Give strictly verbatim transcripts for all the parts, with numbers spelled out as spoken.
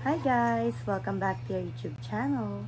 Hi guys! Welcome back to your YouTube channel.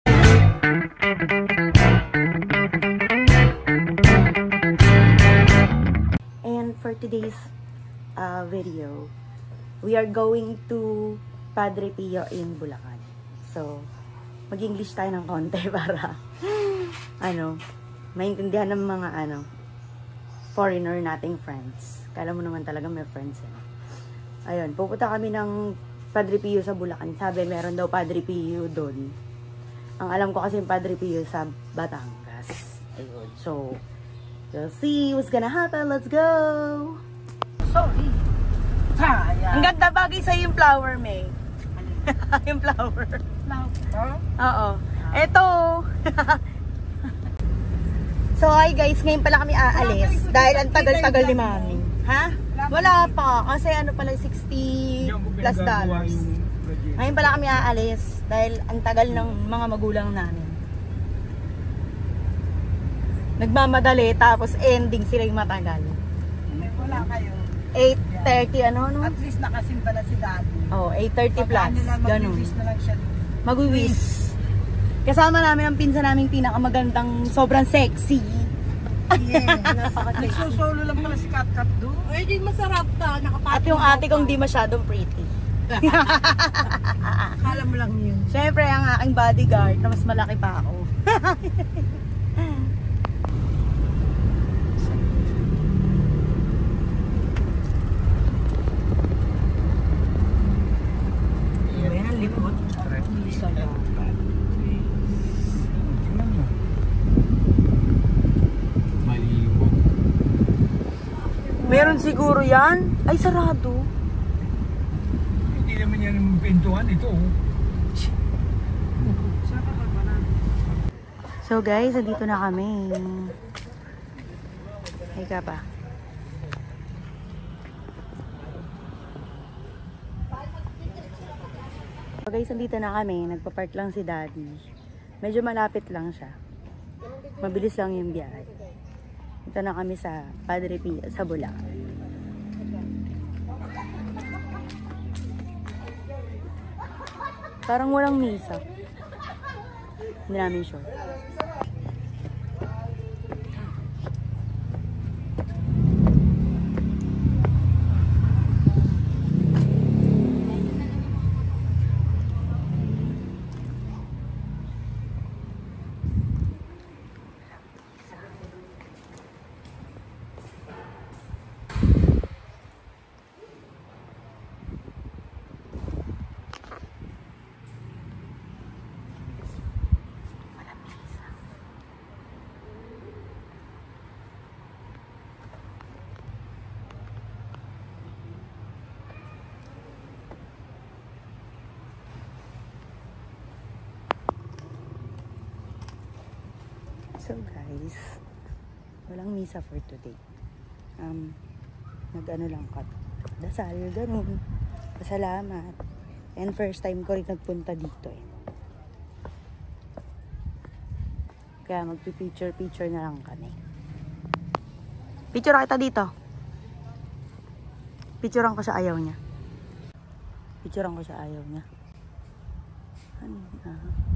And for today's uh, video, we are going to Padre Pio in Bulacan. So, mag-English tayo ng konti para ano, maintindihan ng mga ano, foreigner nating friends. Kala mo naman talaga may friends eh. Ayun, pupunta kami ng Padre Pio sa Bulacan. Sabi, meron daw Padre Pio doon. Ang alam ko kasi yung Padre Pio sa Batangas. Ayun, so, we'll see what's gonna happen. Let's go! Sorry. Sayang. Ang ganda bagay sa'yo yung flower, May. Yung flower. Flower? Oo. Eto. So, hi guys. Ngayon pala kami aalis. Dahil ang tagal-tagal ni Mami. Ha? Wala pa. Kasi ano pala, sixty plus dollars. Ngayon pala kami aalis. Dahil ang tagal ng mga magulang namin. Nagmamadali. Tapos ending sila yung matagal. Wala kayo. eight thirty ano, no? At least nakasimba na si Daddy. Oh, eight thirty plus. Ganun. Mag-wish na lang siya. Mag-wish. Kasama namin ang pinsan naming pinakamagandang, sobrang sexy. Yeah, nagsusolo lang pala si Kat Kat doon. Ay, di masarap ta. At yung ate kong di masyadong pretty. Kala mo lang yun. Siyempre, ang aking bodyguard na mas malaki pa ako. Ayan, likod. Meron siguro yan. Ay, sarado. Hindi naman yan ang pintuan ito. So guys, andito na kami. Ay ka pa. So guys, andito na kami. Nagpa-park lang si Daddy. Medyo malapit lang siya. Mabilis lang yung biyahe. Ito na kami sa Padre Pio, sa Bulacan. Parang walang misa. Hindi namin sure. So guys, walang misa for today. Um, nag-ano lang ka. Dasal, ganun. Pasalamat. And first time ko rin nagpunta dito eh. Kaya magpi-picture-picture na lang kami. Picture kita dito. Picturean ko sa ayaw niya. Picturean ko sa ayaw niya. Ano? Ah.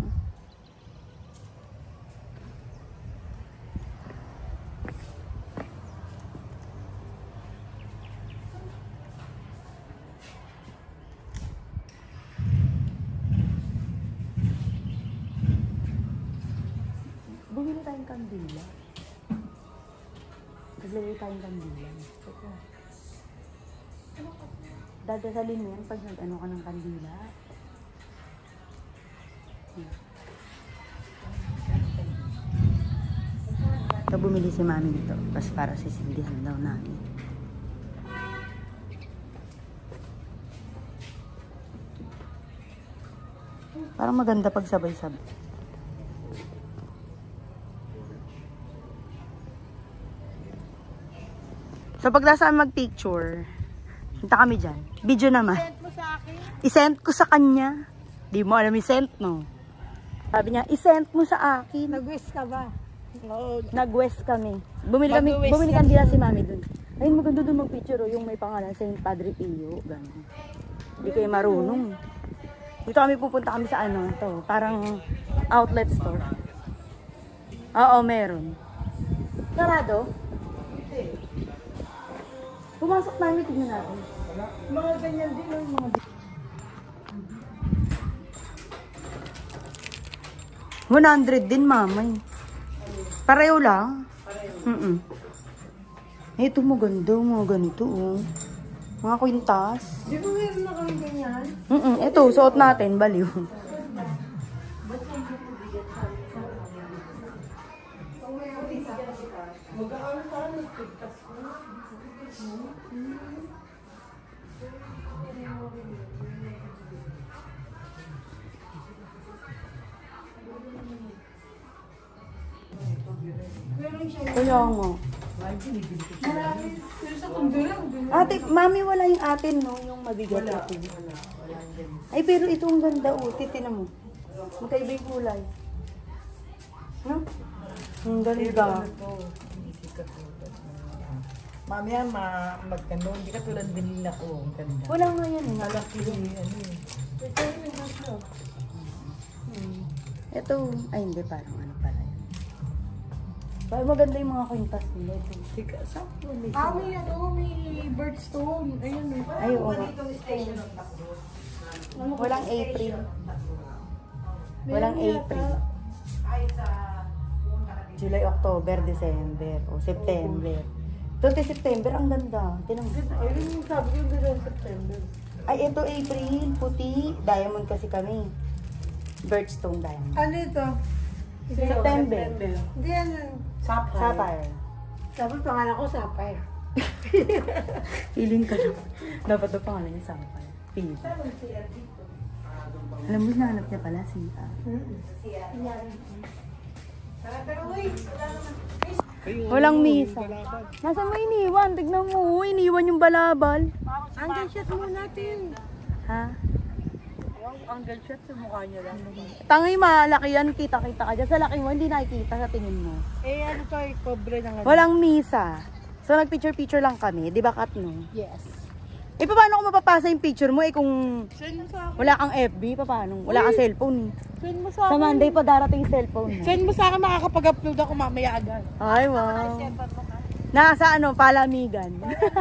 Bumili tayong kandila. Naglagay tayong kandila. Ito. Dadasalin mo yan pag nag-ano ka ng kandila. Ito, bumili si Mami nito. Tapos para sisindihan daw namin. Parang maganda pag sabay-sabay. So, pag nasaan mag-picture, punta kami dyan. Video naman. Send mo sa akin? I-send ko sa kanya. Di mo alam i-send, no? Sabi niya, i-send mo sa akin. Nag-wish ka ba? No. Nag-west kami. Bumili kami, Mag-west bumili ka. kandila si Mami dun. Ayun, maganda dun mag-picture, oh, yung may pangalan, Saint Padre Pio. Ganun. Hindi kayo marunong. Dito kami pupunta kami sa ano, to, parang outlet store. Oo, meron. Sarado? Pumasok namin, tignan natin. Mga ganyan din, yung mga one hundred din, mamay. Pareho lang. Mm -mm. Ito maganda, mga ganito, oh. Mga kwintas. Di ba meron na kami ganyan? Mm -mm. Ito, suot natin, baliw. Kaya nga. Ate, mami, wala yung atin, no? Yung mabigat ito. Ay, pero ito ang ganda, oh. Titina mo. Magkaiba yung kulay. No? Ang ganda. Mamaya ma magkano, hindi ka tulad binila ko. Ang ganda. Wala nga yan, eh. Malaki ano eh. Ito, ay hindi, parang ano pala yan. Parang maganda yung mga kwintas nila. Ito. Sika, saan po may Ah, may ano, may birdstone. Ayun eh. Ay, oo. Walang April. Walang April. July, October, December, o September. Ito, September, ang ganda. Tinang Ayun yung sabi ko yung September. Ay, ito April, puti. Diamond kasi kami. Birdstone diamond. Ano ito? September. Hindi ano. Sapphire. Sapphire. Dapat pangalan ko Sapphire. Feeling ka lang. Dapat ito pangalan niya Sapphire. Feeling. Alam mo, nahanap niya pala si A. Walang misa. Nasaan mo iniwan? Tignan mo, iniwan yung balabal. Angle shot mo natin. Ha? Angle shot sa mukha niya lang. Tangi, malaki yan. Kita-kita ka dyan. Sa laki mo, hindi nakikita sa tingin mo. Eh ano to, eh, cobre ng ano. Walang misa. So, nag-picture-picture lang kami. Di ba, Kat, no? Yes. Eh, paano kung mapapasa yung picture mo? Eh, kung Send mo sa akin. wala kang F B, paano? Wala kang cellphone, eh. Send mo sa Sa akin. Monday pa darating yung cellphone mo. Send mo sa akin, makakapag-upload ako mamaya agad. Ay, wow. Nasa ano, palamigan.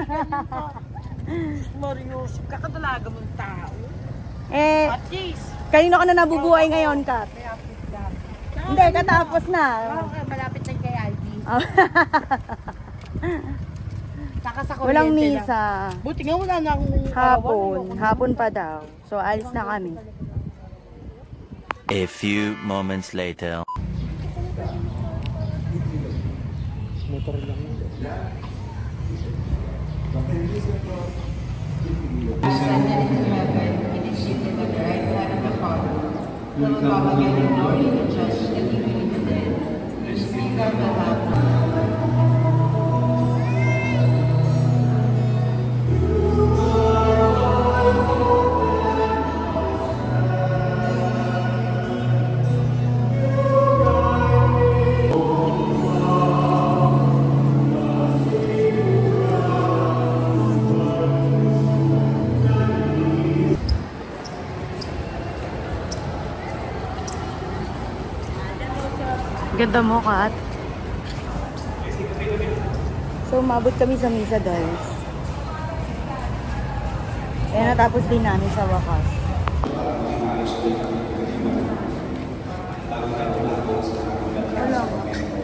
Marius, kakatalaga mong tao. eh, At least, kanino ka na nabubuhay ngayon, Kat? may upload ka. Hindi, katapos na. Okay, malapit na kay I D. Ah. Saka sa Walang kuryente lang. misa. Buti nga wala na akong Hapon. Hapon pa daw. So, alis na kami. A few moments later. Motor lang. Ganda mo, Kat. So, umabot kami sa misa, guys. Kaya natapos din namin sa wakas. Wala ba?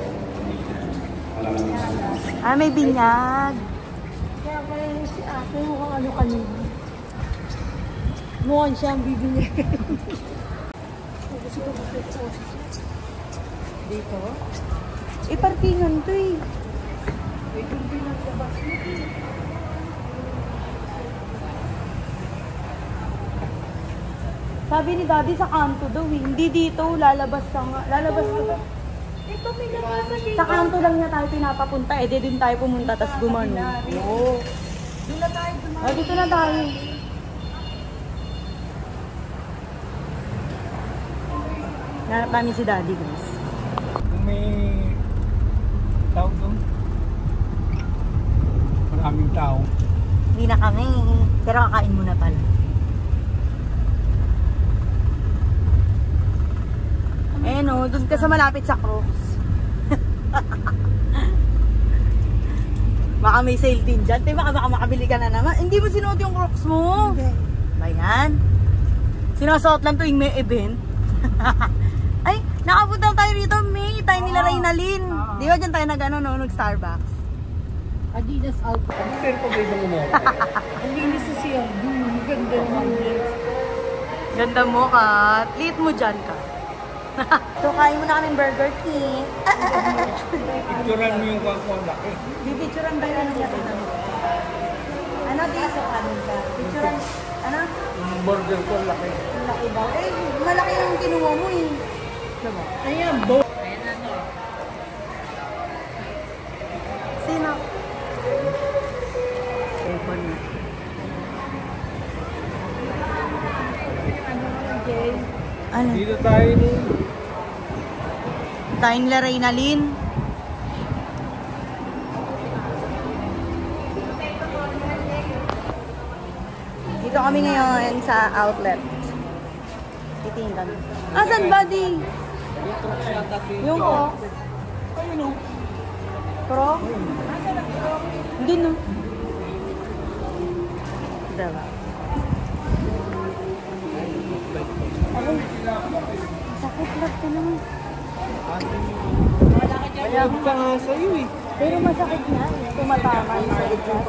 Ah, may binyag. Kaya pala yung si ate, mukhang ano kanina. Mukhang siya ang bibigyan. Dito? Eh, parkingan to eh. Ito yung pinaglabas mo. Sabi ni Daddy sa kanto daw eh. Hindi dito, lalabas ka nga. Lalabas ka. Ito may labasan dito. Sa kanto lang niya tayo pinapapunta. Eh, di din tayo pumunta, tas gumano. Oo. Doon na tayo dumaan. Ah, dito na tayo. Nanap namin si Daddy, guys. Kung may tao doon, maraming tao. Hindi na kami. Pero kakain muna pala. ano, dun ka sa malapit sa Crocs. Baka may sale din dyan. Diba, baka makabili ka na naman. Hindi mo sinuot yung Crocs mo. Hindi. Ba yan? Sinusuot lang tuwing may event. Ay, nakapunta tayo rito, May. Tayo nila Reynalyn. Di ba dyan tayo nag, ano, no, nag-Starbucks? Adidas Alpha. Pero pag may ibang umora. Ang linis na siya. Hmm, ganda naman. Ganda mo, Kat. Liit mo dyan, ka. So, kain mo na kaming Burger King. Picturean mo yung kakao laki. Bibicturan ba yun? Ano, di sa kanin ka? Picturan, ano? Yung burger ko laki. Malaki ba? Eh, malaki yung kinuha mo eh. Diba? Ayan, bo. Sino? Ewan na. Ano? Dito tayo ni... Tayo nila Reynalyn. Dito kami ngayon sa outlet. Titingin kami. Asan, buddy? Yung ko? Ayun o. Pro? Hindi no. Diba? Ay, sakit lang ka naman. Kaya ka nga sa'yo eh. Pero masakit na. Tumatama yung sa edras.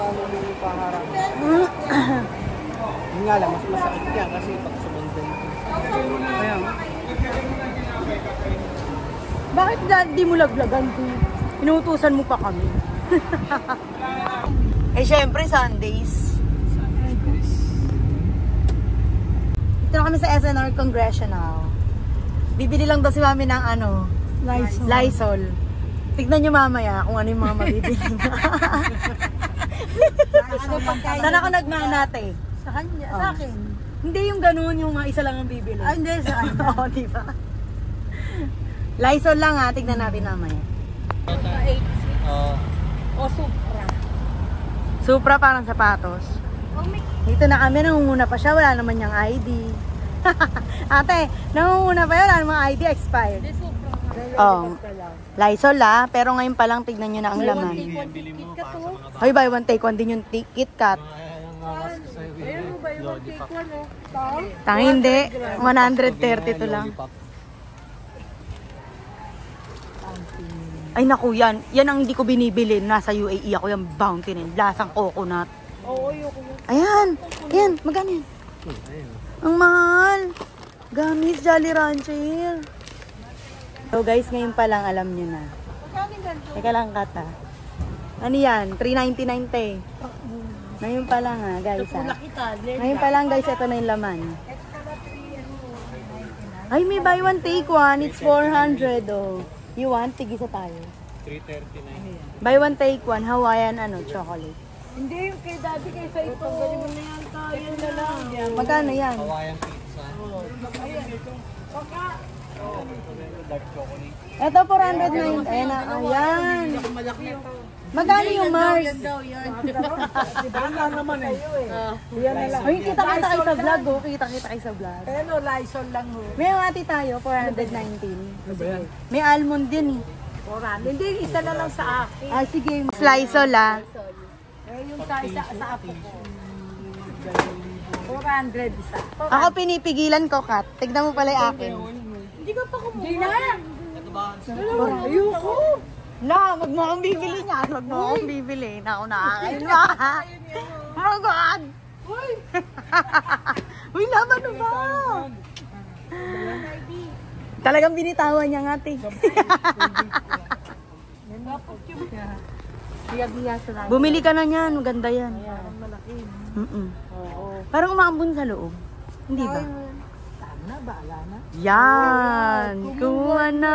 Yung nga lang, mas masakit yan kasi pag sumundan. Kaya nga. Bakit di mo laglagan to? Inuutusan mo pa kami. Eh syempre Sundays. Ito na kami sa S N R Congressional. Bibili lang daw si mami ng ano, Lysol. Lysol. Tignan nyo mamaya kung ano yung mga mabibili niya. Saan ako nagmanate? Sa kanya, Oh. sa akin. Hindi yung ganun, yung mga isa lang ang bibili. Ay, hindi, sa kanya. Oo, diba? Lysol lang ha, tignan natin mamaya. Oo. O Supra. Supra parang sapatos. Dito na kami, nangunguna pa siya, wala naman niyang I D. Ate, nangunguna pa yun, wala namang I D, expired. Hindi, Supra. Oh, Lysol ah, pero ngayon pa lang tignan nyo na ang laman. Hoy, buy one take one din yung ticket cut. Ayun mo ba yung take one, oh? Tangi hindi, one thirty to lang. Ay naku, yan. Yan ang hindi ko binibili. Nasa U A E ako yung Bounty na yun. Lasang coconut. Oo, yung Ayan. Ayan. Magkano yan? Ang mahal. Gamis, Jolly Rancher. So guys, ngayon pa lang alam nyo na. Teka lang, Kata. Ano yan? three ninety-nine te. Ngayon pa lang ha, guys ha. Ngayon pa lang guys, ito na yung laman. Ay, may buy one take one. It's four hundred oh. You want? Tigisa tayo. three thirty-nine. Buy one take one, Hawaiian ano, chocolate. Hindi, yung kay daddy kaysa ito. Tanggalin mo na yan tayo na lang. Magkano yan? Hawaiian pizza. Dark chocolate. Ito, four hundred nine. Ayan na, ayan. Malaki ito. Magkano yung Mars? Wala naman eh. Yan na lang. Ay, kita-kita kayo sa vlog, oh. Kita-kita kayo sa vlog. Ayan o, Lysol lang o. May ati tayo, four nineteen. Ano ba yan? May almond din eh. Oran. Hindi, isa na lang sa akin. Ah, sige. Lysol ah. Eh, yung sa isa sa apo ko. four hundred isa. Ako pinipigilan ko, Kat. Tignan mo pala yung akin. Hindi ka pa kumuha. Hindi na. Ayoko. La, wag mo akong bibili niyan. Wag mo akong bibili. Naku, nakakain mo. Oh God! Uy! Uy, laban na ba? Talagang binitawan niya nga, te. Bumili ka na niyan. Maganda yan. Mm -mm. Parang umaambun sa loob. Hindi ba? Sana, baala na. Yan! Kuha na!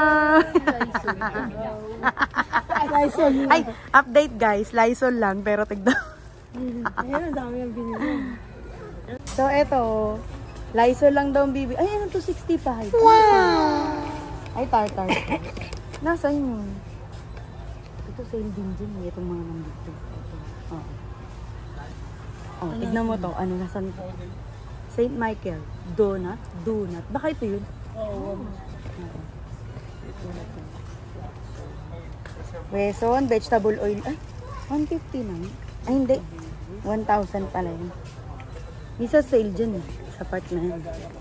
Ay, update guys. Lysol lang, pero tignan. Ayan, ang dami yung binili. So, eto. Lysol lang daw ang bibi. Ay, ano to? sixty-five. Wow! Ay, tartar. Nasa inyo. Ito sale din dyan. Itong mga nandito. Ito. Oh. Oh, tignan mo to. Ano, nasan to? Saint Michael. Donut? Donut. Baka ito yun. Oo. Reson, vegetable oil. Ay, one fifty na. Ay, hindi. one thousand pala yun. Isa sale dyan eh. Sa part na yun.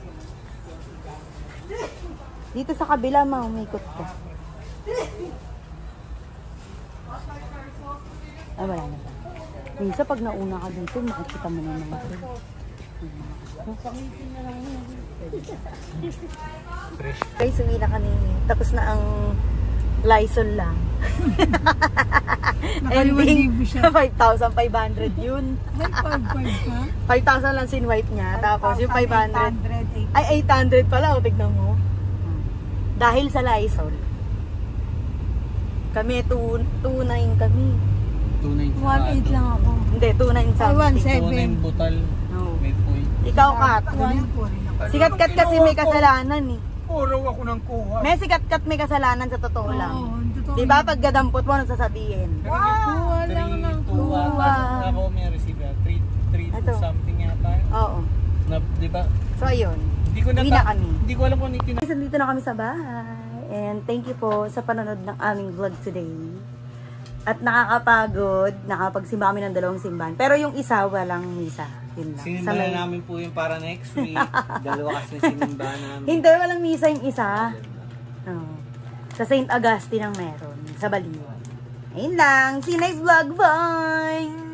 Dito sa kabila, maumikot ko. Ah, wala na ba? Minsan pag nauna ka dito, makikita mo na naman. Guys, uwi na kami. Tapos na ang Lysol lang. Ending, five thousand five hundred yun. five thousand lang sin-wipe niya. Tapos yung five hundred. Ay, eight hundred pala. O, tignan mo. Dahil sa Lysol. Kami, two nine kami. two nine one eight lang ako. Hindi, two nine something. one seven. two nine butal. No. May point. Ikaw, Kat. Si Kat-Kat kasi may kasalanan eh. Puro ako ng kuha. May si Kat-Kat may kasalanan sa totoo lang. Diba pag gadampot mo, ano sasabihin? Kuha lang ng kuha. Ako may receive ya. three Ito. something yata. Oo. Na, di ba? So, ayun. Hindi ko na, Uwi na kami. Hindi ko alam kung ano yung Guys, nandito na kami sa bahay. And thank you po sa panonood ng aming vlog today. At nakakapagod, nakapagsimba kami ng dalawang simbahan. Pero yung isa, walang misa. Yun lang. Sinimba Sa may- na namin po yung para next week. Dalawa kasi sinimba namin. Hindi, walang misa yung isa. Oh. Sa Saint Augustine ang meron. Sa Baliwan. Ayun lang. See you next vlog. Bye!